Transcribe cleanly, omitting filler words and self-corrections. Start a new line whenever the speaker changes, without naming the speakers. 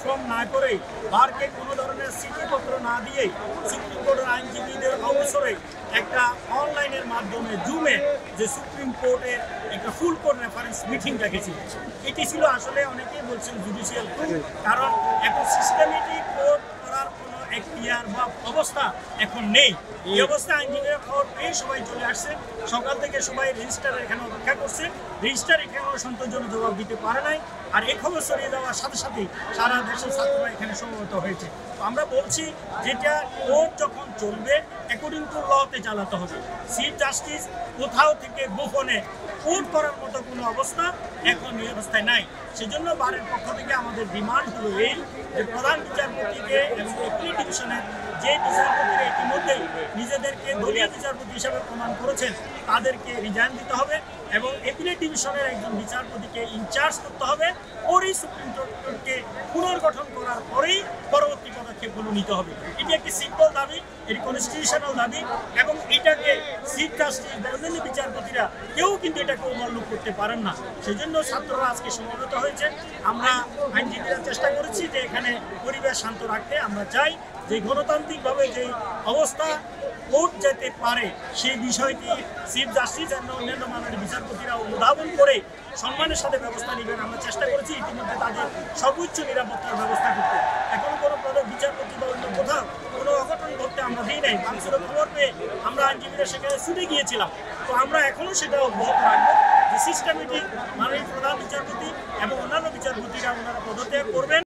Inform না করে বারকে কোনো ধরনের চিঠিপত্র না দিয়েই সুপ্রিম কোর্টের আইনজীবীদের অবসরে একটা অনলাইনের মাধ্যমে জুমে যে সুপ্রিম কোর্টের একটা ফুল কোর্ট রেফারেন্স মিটিং রেখেছিল, এটি ছিল আসলে অনেকেই বলছেন জুডিশিয়াল ক্যু, কারণ এখন সিস্টেমেটিক কোর্ট করার কোনো এখতিয়ার বা অবস্থা এখন নেই। এই অবস্থায় আইনজীবীরা খবর পেয়ে সবাই চলে আসছে, সকাল থেকে সবাই রেজিস্ট্রার এখানে অপেক্ষা করছে। রেজিস্ট্রার এখানেও সন্তোষজনক জবাব দিতে পারে নাই, আর এই খবর ছড়িয়ে যাওয়ার সাথে সাথেই সারা দেশের ছাত্ররা এখানে সমবেত হয়েছে। তো আমরা বলছি যেটা কোর্ট যখন চলবে অ্যাকর্ডিং টু লতে চালাতে হবে। চিফ জাস্টিস কোথাও থেকে গোপনে কোর্ট করার মতো কোনো অবস্থা এখন এই অবস্থায় নাই। সেজন্য বারের পক্ষ থেকে আমাদের ডিমান্ড হলো এই যে প্রধান বিচারপতিকে এবং এপিলেট ডিভিশনের যে বিচারপতিরা ইতিমধ্যেই নিজেদেরকে দলীয় বিচারপতি হিসাবে প্রমাণ করেছেন তাদেরকে রিজাইন দিতে হবে এবং এপিলেট ডিভিশনের একজন বিচারপতিকে ইনচার্জ করতে হবে। পরেই সুপ্রিম কোর্টকে পুনর্গঠন করার পরেই পরবর্তী পদক্ষেপগুলো নিতে হবে। এটি একটি সিম্পল দাবি, এটি কনস্টিটিউশনাল দাবি এবং এটাকে চিফ জাস্টিস বা অন্যান্য বিচারপতিরা কেউ কিন্তু এটাকে ওভারলুক করতে পারেন না। সেজন্য ছাত্ররা আজকে সমবেত হয়েছে। আমরা আইনজীবীরা চেষ্টা করেছি যে এখানে পরিবেশ শান্ত রাখতে। আমরা চাই যে গণতান্ত্রিকভাবে যে অবস্থা কোর্ট যেতে পারে সেই বিষয়টি চিফ জাস্টিস এবং অন্যান্য মাননীয় বিচারপতিরা অনুধাবন করে সম্মানের সাথে ব্যবস্থা নেবেন। আমরা চেষ্টা করেছি ইতিমধ্যে তাদের সর্বোচ্চ নিরাপত্তার ব্যবস্থা করতে। এখনো কোনো প্রধান বিচারপতি বা অন্য কোথাও কোনো অঘটন ঘটতে আমরা দিই নাই। মানুষের খবর পেয়ে আমরা আইনজীবীরা সেখানে ছুটে গিয়েছিলাম। তো আমরা এখনও সেটা অব্যাহত রাখবো যে সিস্টেমেটিক মাননীয় প্রধান বিচারপতি এবং অন্যান্য বিচারপতিরা ওনারা পদত্যাগ করবেন।